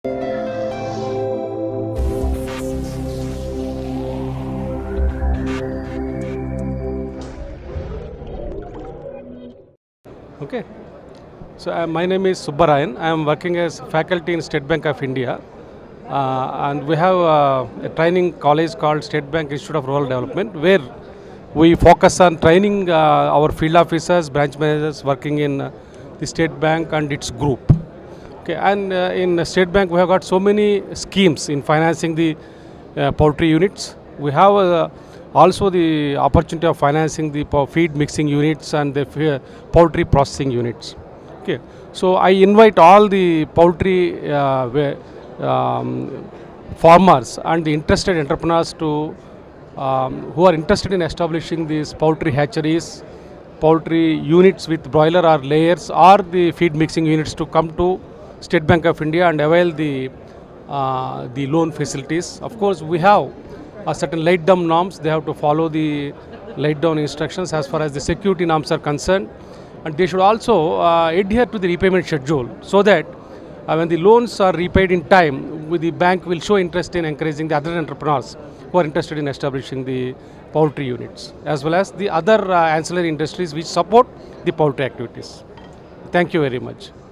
Okay. So my name is Subbarayan. I am working as faculty in State Bank of India. And we have a training college called State Bank Institute of Rural Development, where we focus on training our field officers, branch managers working in the State Bank and its group. Okay, and in State Bank we have got so many schemes in financing the poultry units. We have also the opportunity of financing the feed mixing units and the poultry processing units. Okay, so I invite all the poultry farmers and the interested entrepreneurs to who are interested in establishing these poultry hatcheries, poultry units with broiler or layers, or the feed mixing units to come to State Bank of India and avail the loan facilities. Of course, we have a certain laid down norms. They have to follow the laid down instructions as far as the security norms are concerned, and they should also adhere to the repayment schedule, so that when the loans are repaid in time, the bank will show interest in encouraging the other entrepreneurs who are interested in establishing the poultry units, as well as the other ancillary industries which support the poultry activities. Thank you very much.